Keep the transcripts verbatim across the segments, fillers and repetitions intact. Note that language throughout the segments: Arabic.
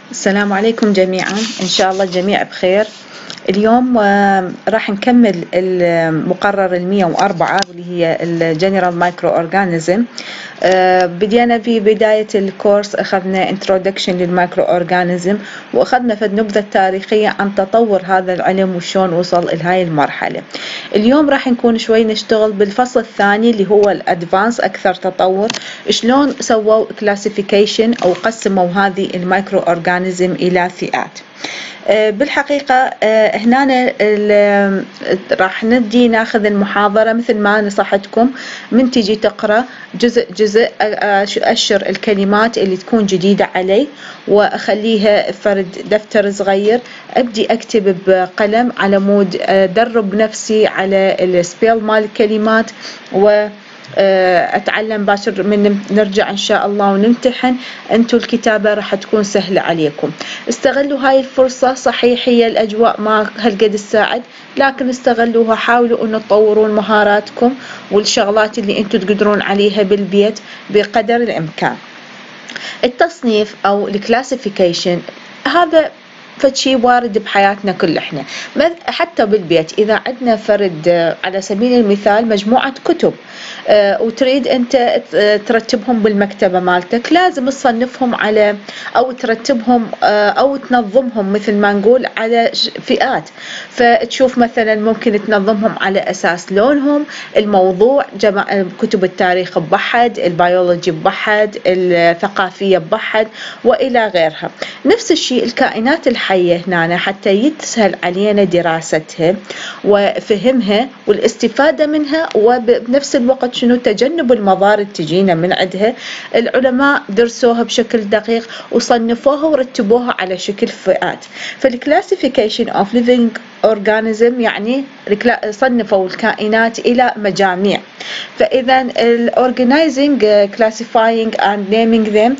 السلام عليكم جميعا، إن شاء الله الجميع بخير. اليوم آه، راح نكمل المقرر المية وأربعة واللي هي الجنرال مايكرو أورجانيزم. بدينا في بداية الكورس أخذنا introduction للمايكرو أورجانيزم، وأخذنا في النبذة التاريخية عن تطور هذا العلم وشون وصل إلى هاي المرحلة. اليوم راح نكون شوي نشتغل بالفصل الثاني اللي هو الأدفانس، أكثر تطور، شلون سووا كلاسيفيكيشن أو قسموا هذه المايكرو أورجانيزم إلى فئات. بالحقيقة هنا راح ندي ناخذ المحاضرة مثل ما نصحتكم، من تجي تقرأ جزء جزء أشر الكلمات اللي تكون جديدة علي وأخليها فرد دفتر صغير، أبدي أكتب بقلم على مود أدرب نفسي على السبيل مال الكلمات و أتعلم باشر من نرجع إن شاء الله ونمتحن. أنتو الكتابة راح تكون سهلة عليكم. استغلوا هاي الفرصة، صحيح هي الأجواء ما هالقد الساعد، لكن استغلوها، حاولوا أن تطورون مهاراتكم والشغلات اللي أنتو تقدرون عليها بالبيت بقدر الإمكان. التصنيف أو الكلاسيفيكيشن هذا فشي وارد بحياتنا كل احنا، حتى بالبيت إذا عندنا فرد على سبيل المثال مجموعة كتب أه وتريد أنت ترتبهم بالمكتبة مالتك، لازم تصنفهم على أو ترتبهم أه أو تنظمهم مثل ما نقول على فئات. فتشوف مثلا ممكن تنظمهم على أساس لونهم، الموضوع، جمع كتب التاريخ ببحد، البيولوجي ببحد، الثقافية ببحد وإلى غيرها. نفس الشيء الكائنات الحية هنا حتى يتسهل علينا دراستها وفهمها والاستفادة منها، وبنفس الوقت شنو تجنب المضار اللي تجينا من عندها. العلماء درسوها بشكل دقيق وصنفوها ورتبوها على شكل فئات. فالكلاسيفيكيشن اوف ليفينج اورجانيزم يعني صنفوا الكائنات إلى مجاميع. فإذا الأورجنايزنج كلاسيفاينج and naming them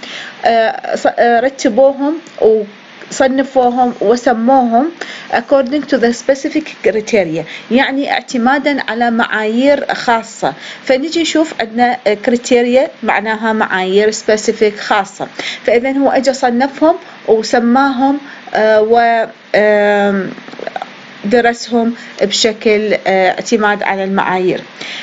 رتبوهم و صنفوهم وسموهم according to the specific criteria، يعني اعتمادا على معايير خاصة. فنجي نشوف عندنا criteria معناها معايير specific خاصة، فإذا هو أجا صنفهم وسماهم و درسهم بشكل اعتماد على المعايير.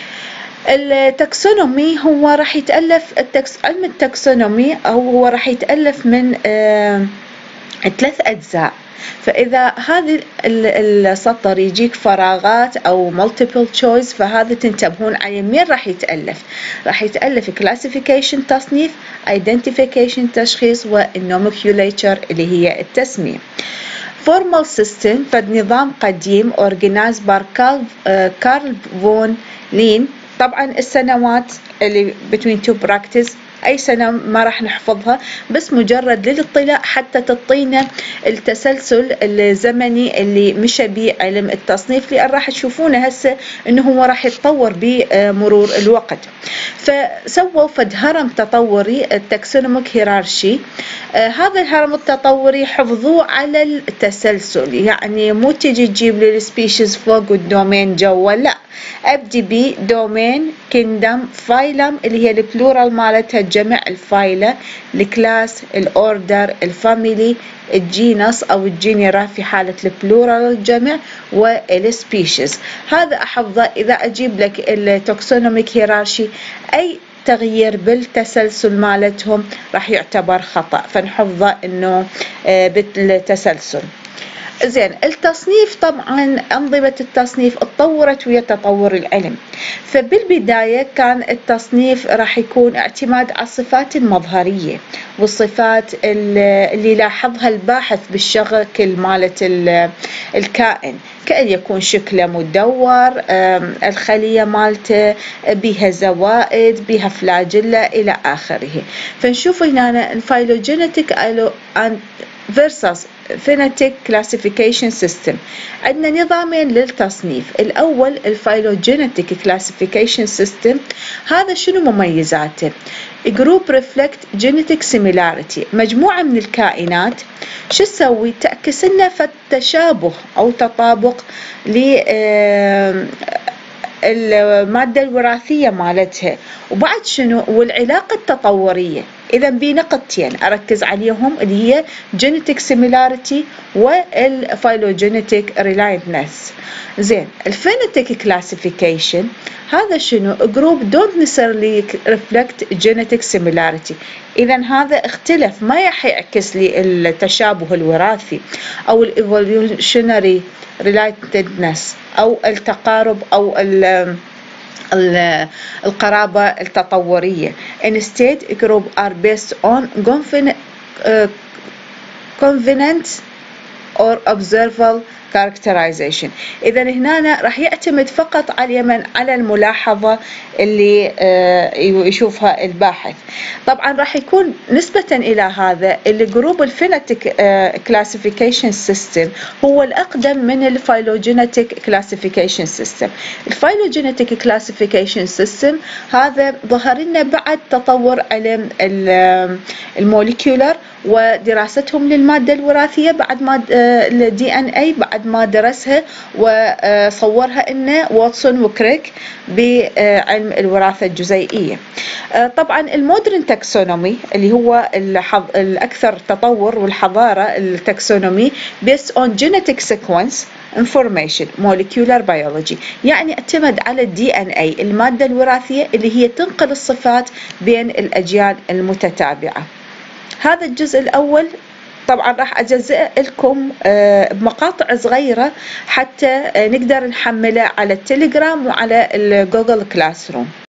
التاكسونومي هو راح يتألف التكس... علم التاكسونومي هو راح يتألف من آه ثلاث أجزاء. فإذا هذه السطر يجيك فراغات أو multiple choice، فهذا تنتبهون عليه مين راح يتألف. راح يتألف classification تصنيف، identification تشخيص، والnomenclature اللي هي التسمية. formal system فنظام قديم organized by كارل فون لين. طبعا السنوات اللي between two practice أي سنة ما راح نحفظها، بس مجرد للاطلاع حتى تعطينا التسلسل الزمني اللي مشى به علم التصنيف، لأن راح تشوفونه هسه إنه هو راح يتطور بمرور الوقت. فسووا فد هرم تطوري التاكسونوميك هيرارشي. آه هذا الهرم التطوري حفظوه على التسلسل، يعني مو تجي تجيب لي السبيشيز فوق والدومين جوا، لا، أبدي بدومين، كيندم، فايلم اللي هي البلورال مالتها الجمع، الفايلة، الكلاس، الأوردر، الفاميلي، الجينس أو الجينيرا في حالة البلورال الجمع، والسبيشيز. هذا أحفظه. إذا أجيب لك التاكسونوميك هيرارشي أي تغيير بالتسلسل مالتهم راح يعتبر خطأ، فنحفظه إنه بالتسلسل. زين، التصنيف طبعا أنظمة التصنيف اتطورت ويا تطور العلم. فبالبداية كان التصنيف راح يكون اعتماد على الصفات المظهرية والصفات اللي يلاحظها الباحث بالشكل مالت الكائن، كأن يكون شكله مدور، الخلية مالته بها زوائد، بها فلاجيلا إلى آخره. فنشوف هنا الفايلوجينيتيك versus phonetic classification system. عندنا نظامين للتصنيف. الأول الفايلوجينيتيك classification system. هذا شنو مميزاته؟ group reflect genetic similarity. مجموعة من الكائنات شو تسوي؟ تعكس لنا فالتشابه أو تطابق ل المادة الوراثية مالتها، وبعد شنو؟ والعلاقة التطورية. إذا بنقطتين أركز عليهم اللي هي genetic similarity والphylogenetic relatedness. زين الphenetic classification هذا شنو؟ group don't necessarily reflect genetic similarity. إذا هذا اختلف ما راح يعكس لي التشابه الوراثي أو ال evolutionary relatedness أو التقارب أو ال القرابة التطورية. Instead group are based on convenient or observable characterization. إذا هنا راح يعتمد فقط على من على الملاحظة اللي يشوفها الباحث. طبعا راح يكون نسبة إلى هذا الجروب الفينيتيك كلاسيفيكيشن سيستم هو الأقدم من الفايلوجينيتيك كلاسيفيكيشن سيستم. الفايلوجينيتيك كلاسيفيكيشن سيستم هذا ظهر لنا بعد تطور علم الموليكولر ودراستهم للمادة الوراثية بعد ما الدي ان اي بعد ما درسها وصورها لنا واتسون وكريك بعلم الوراثة الجزيئية. طبعا المودرن تاكسونومي اللي هو الأكثر تطور والحضارة التاكسونومي based on genetic sequence information molecular biology، يعني اعتمد على الدي ان اي المادة الوراثية اللي هي تنقل الصفات بين الأجيال المتتابعة. هذا الجزء الأول طبعا راح أجزئ لكم بمقاطع صغيرة حتى نقدر نحمله على التليجرام وعلى الجوجل كلاس روم.